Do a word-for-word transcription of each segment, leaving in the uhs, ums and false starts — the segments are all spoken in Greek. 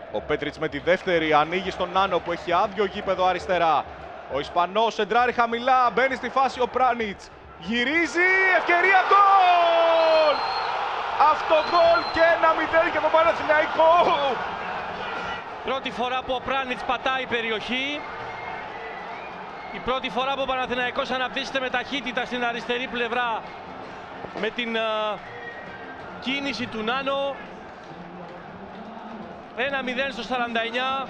Ο Πέτριτς με τη δεύτερη ανοίγει στον Νάνο που έχει άδειο γήπεδο αριστερά. Ο Ισπανός σεντράρει χαμηλά, μπαίνει στη φάση ο Πράνιτς. Γυρίζει, ευκαιρία, γκολ! Αυτό γκολ και ένα μηδέν για τον Παναθηναϊκό. Πρώτη φορά που ο Πράνιτς πατάει περιοχή. Η πρώτη φορά που ο Παναθηναϊκός αναπτύσσεται με ταχύτητα στην αριστερή πλευρά με την uh, κίνηση του Νάνο. ένα μηδέν στο σαράντα εννιά.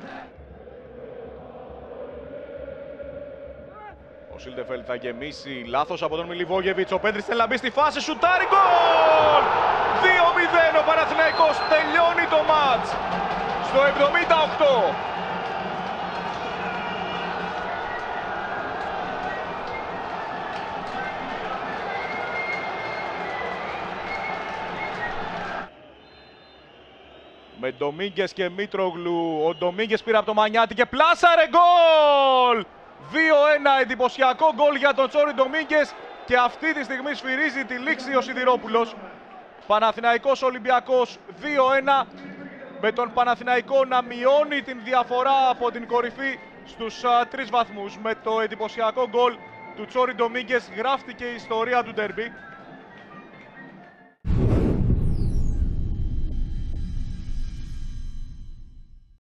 Ο Σίλτεφελτ θα γεμίσει, λάθος από τον Μιλιβόγεβιτς. Ο Πέτριτς θέλει να μπει στη φάση, σουτάρει, γκολ! δύο μηδέν ο Παναθηναϊκός τελειώνει το μάτς στο εβδομήντα οκτώ. Με Ντομίνγκες και Μήτρογλου. Ο Ντομίνγκες πήρε από το Μανιάτη και πλάσαρε, γκολ! δύο ένα, εντυπωσιακό γκολ για τον Τσόρι Ντομίνγκες και αυτή τη στιγμή σφυρίζει τη λήξη ο Σιδηρόπουλος. Παναθηναϊκός Ολυμπιακός δύο ένα, με τον Παναθηναϊκό να μειώνει την διαφορά από την κορυφή στους α, τρεις βαθμούς. Με το εντυπωσιακό γκολ του Τσόρι Ντομίνγκες γράφτηκε η ιστορία του ντέρμπι.